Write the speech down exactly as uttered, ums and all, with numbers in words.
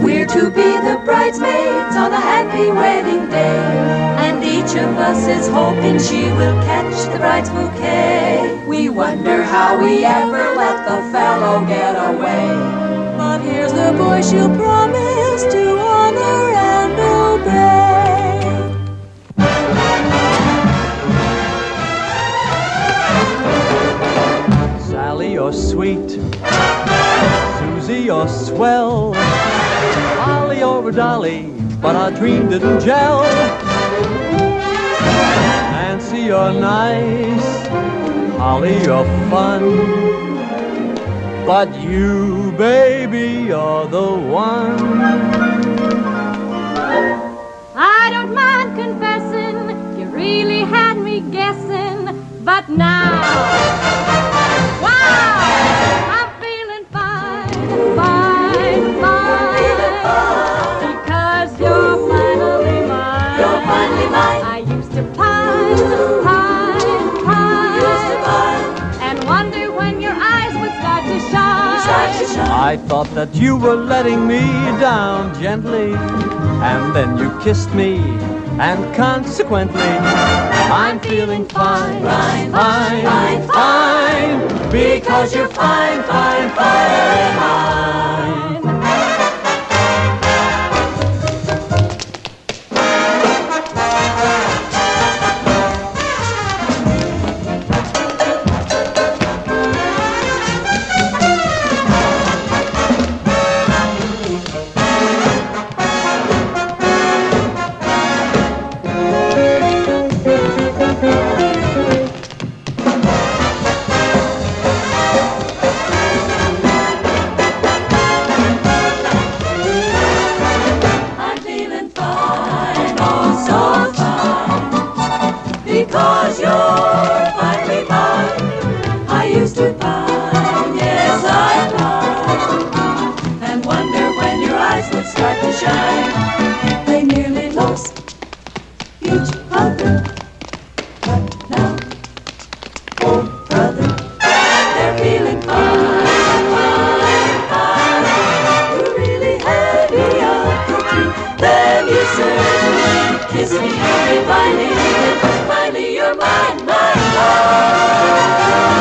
We're to be the bridesmaids on a happy wedding day, and each of us is hoping she will catch the bride's bouquet. We wonder how we ever let the fellow get away, but here's the boy she'll promise to honor and obey. Sally, you're sweet. Susie, you're swell. Holly, you're a dolly, but our dream didn't gel. Nancy, you're nice. Holly, you're fun. But you, baby, you're the one. I don't mind confessing, you really had me guessing, but now, wow, I'm feeling fine, fine, fine, because you're finally mine. You're finally mine. I used to pine, pine, pine, Used to pine. and wonder when your eyes would start to shine. Start to shine. I thought that you were letting me down gently, and then you kissed me, and consequently, I'm feeling fine, Fine, fine, fine, fine, because you're fine, fine, fine, fine. Because you're finally mine. I used to pine, yes I pine, and wonder when your eyes would start to shine. They nearly lost each other, but now, oh brother, they're feeling fine, fine, fine. You really had me up the tree, then you certainly kissed me divinely. Finally, you're mine, mine, mine.